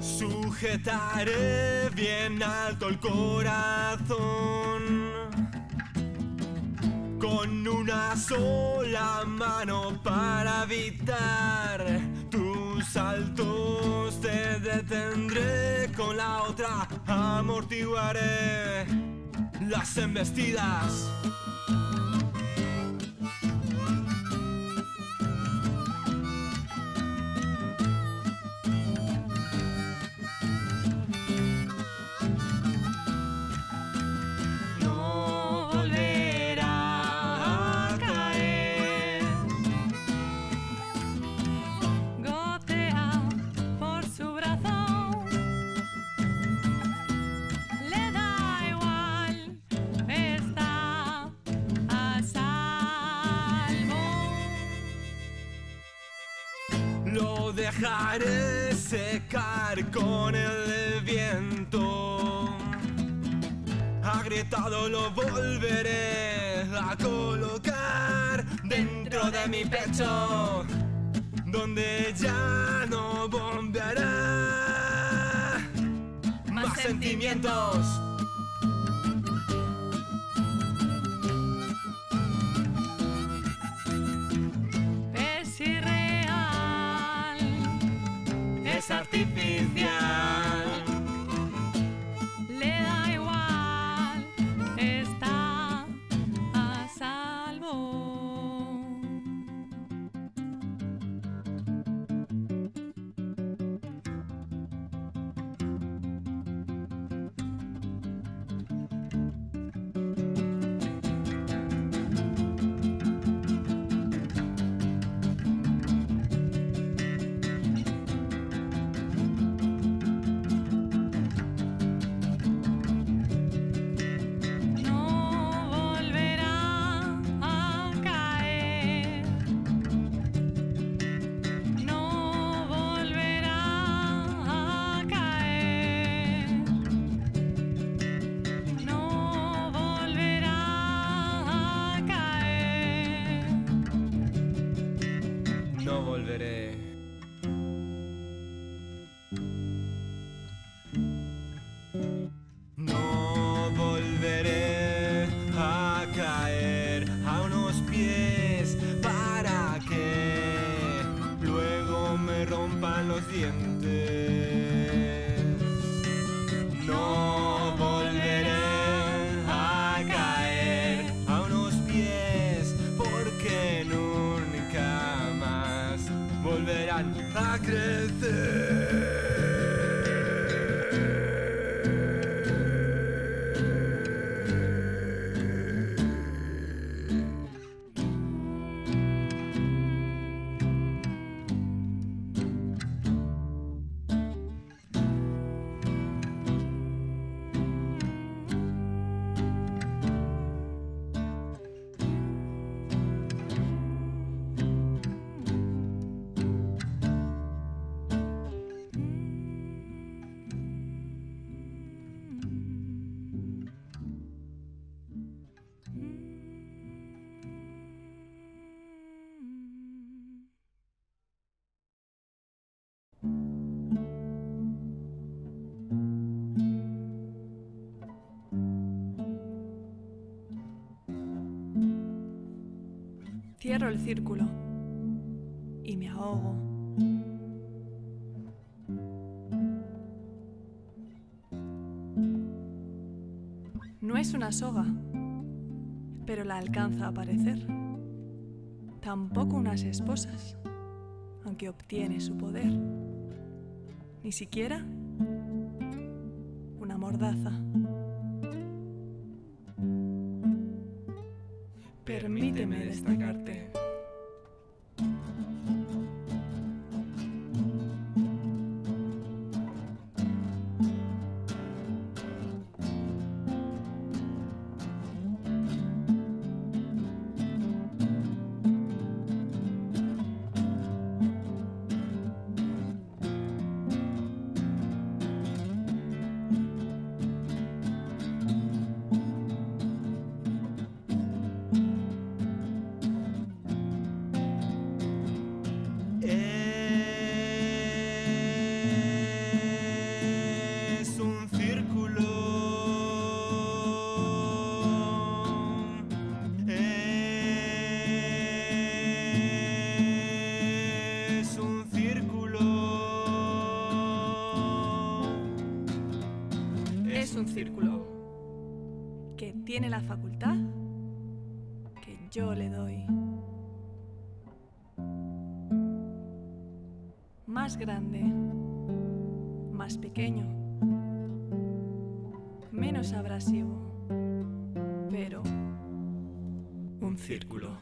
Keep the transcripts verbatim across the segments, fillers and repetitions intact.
Sujetaré bien alto el corazón con una sola mano para evitar tus saltos. Te detendré, con la otra amortiguaré las embestidas. Lo dejaré secar con el viento. Agrietado lo volveré a colocar dentro de mi pecho, donde ya no bombeará más sentimientos. Es artificial, le da igual, está a salvo. No volveré. No volveré a caer a unos pies para que luego me rompan los dientes. No volveré a caer a unos pies porque nunca más volverán a crecer. Cierro el círculo y me ahogo. No es una soga, pero la alcanza a aparecer. Tampoco unas esposas, aunque obtiene su poder. Ni siquiera una mordaza. Permíteme destacarte. un círculo que tiene la facultad que yo le doy. Más grande, más pequeño, menos abrasivo, pero un círculo.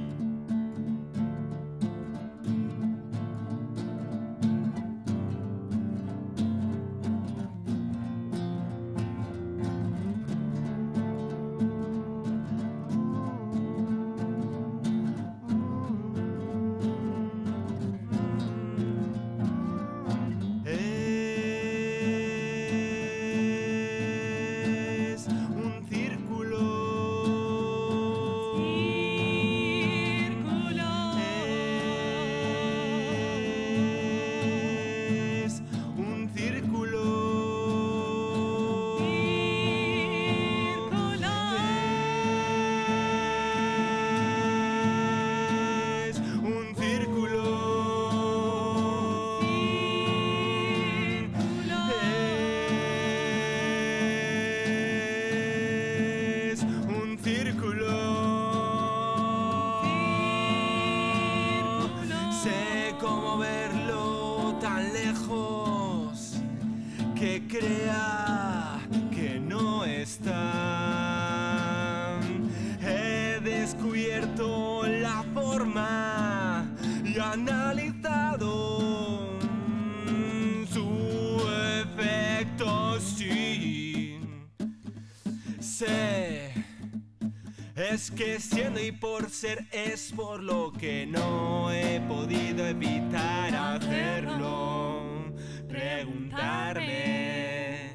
Que crea que no están. He descubierto la forma y analizado su efecto. Sí, sé, es que siendo y por ser es por lo que no he podido evitar hacerlo. Preguntarme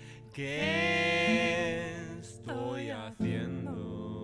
qué estoy haciendo.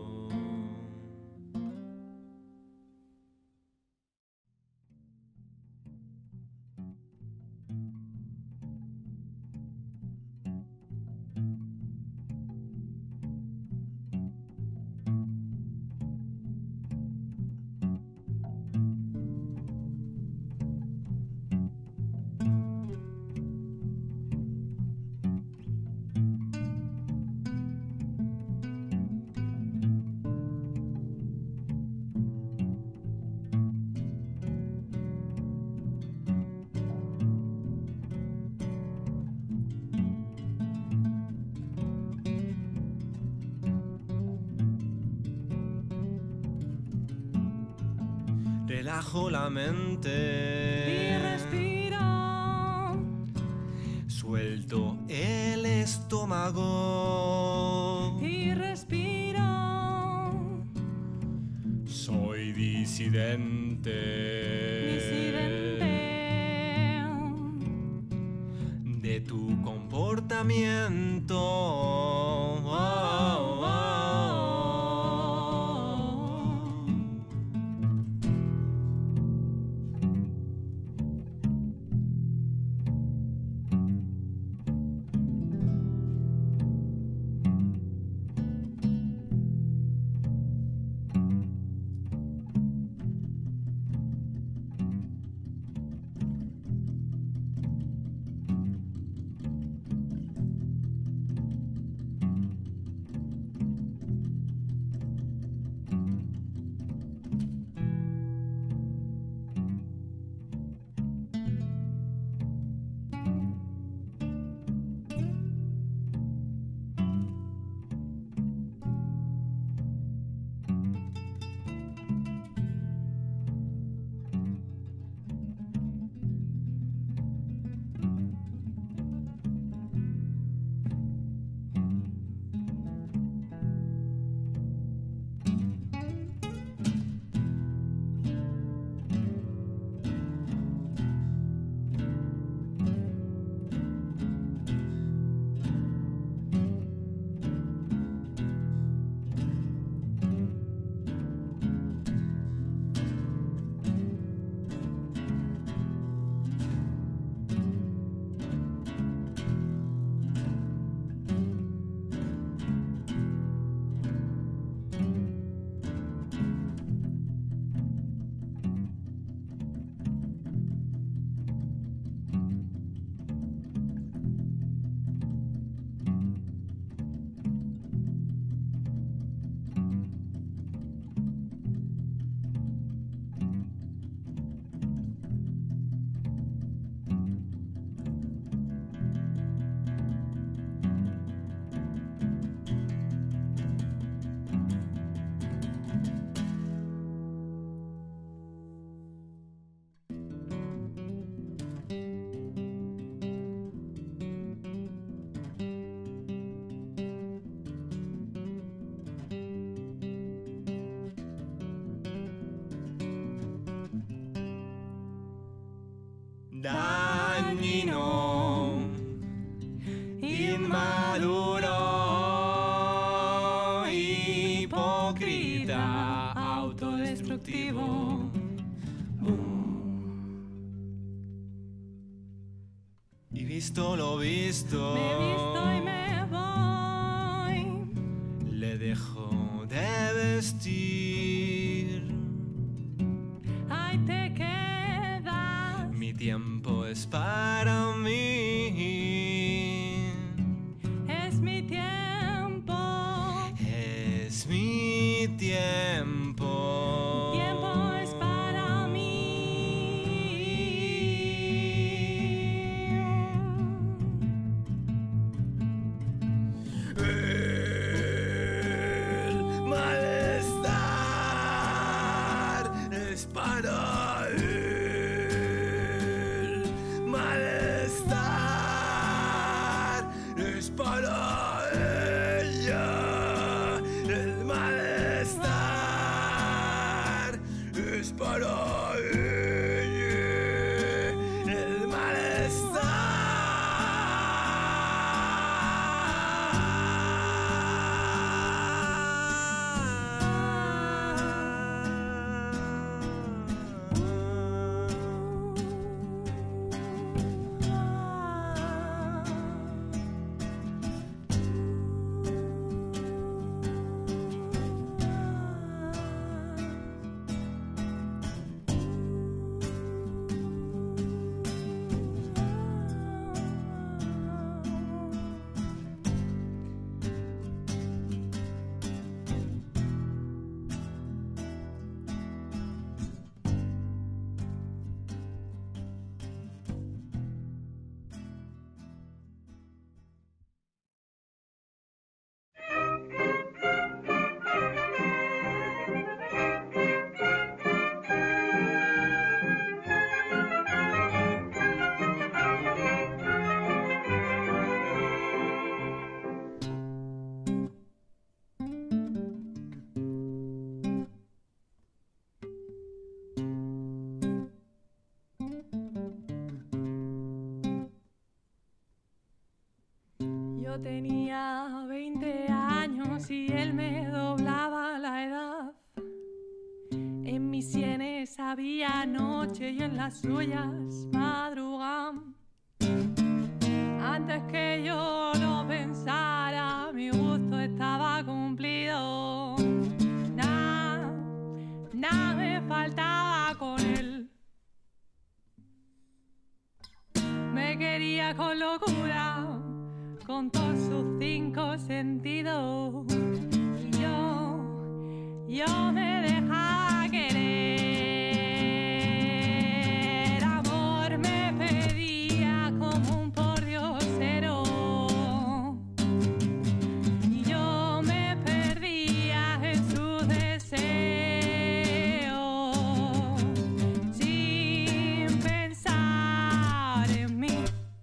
Relajo la mente y respira. Suelto el estómago Y respira. Soy disidente. Disidente. De tu comportamiento. Oh, oh, oh. dañino, inmaduro, hipócrita, autodestructivo. Y visto lo visto, Me he visto y me voy. le dejo de vestir. Ahí te quedas. Mi tiempo es para mí. Es mi tiempo. Es mi tiempo. Tiempo es para mí. El malestar es para él. Malestar es para ella. El malestar es para ella. El Yo tenía veinte años y él me doblaba la edad. En mis sienes había noche y en las suyas madrugaban. Antes que yo lo pensara, mi gusto estaba cumplido. Nada, nada me faltaba con él. Me quería con locura, con todos sus cinco sentidos. Y yo, yo me dejaba querer. Amor me pedía como un pordiosero. Y yo me perdía en su deseo, sin pensar en mí.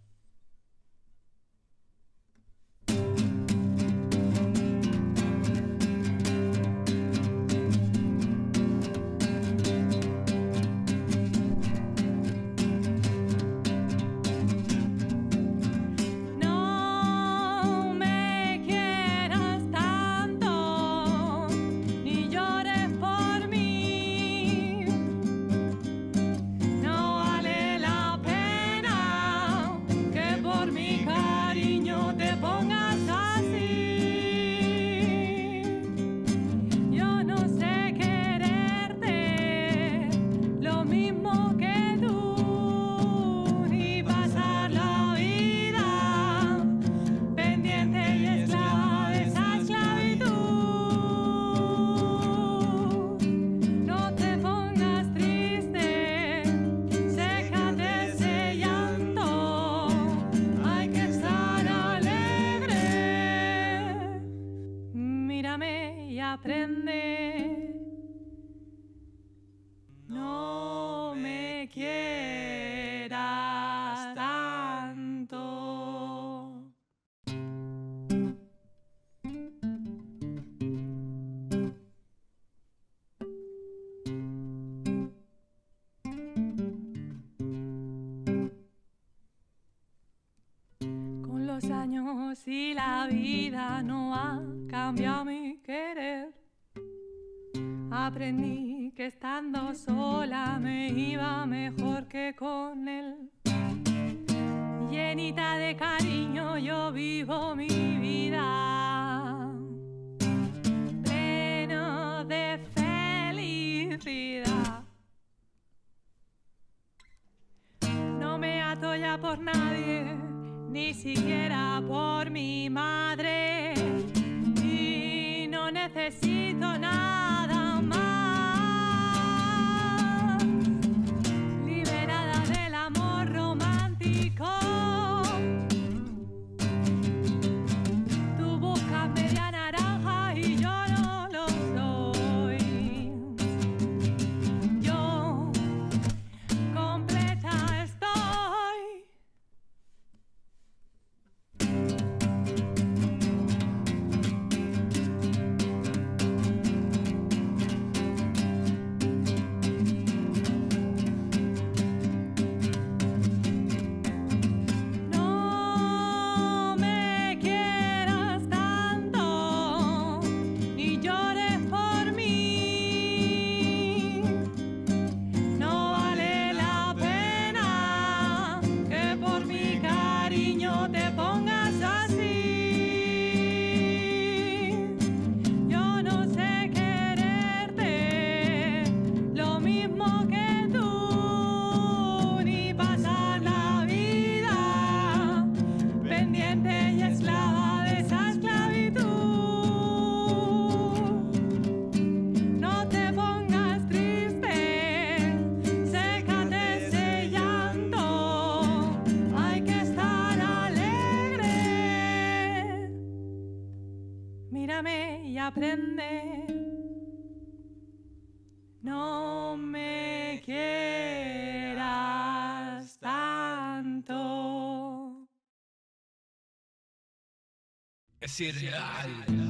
Aprende, no me quieras tanto. los años y la vida no ha cambiado mi querer. Aprendí que estando sola me iba mejor que con él. Llenita de cariño yo vivo mi vida, pleno de felicidad. No me ato ya por nadie, ni siquiera por mi madre, y no necesito nada más. Liberada del amor romántico, tú buscas media naranja y yo no lo soy. Yo completa estoy. No me quieras tanto, ni llores por mí. No vale la pena que por mi cariño te pongas así. Yo no sé quererte lo mismo que tú, ni pasar la vida pendiente y esclava de esa esclavitud. No te pongas triste, sécate ese llanto, hay que estar alegre. Mírame y aprende, no me quieras tanto. Es irreal.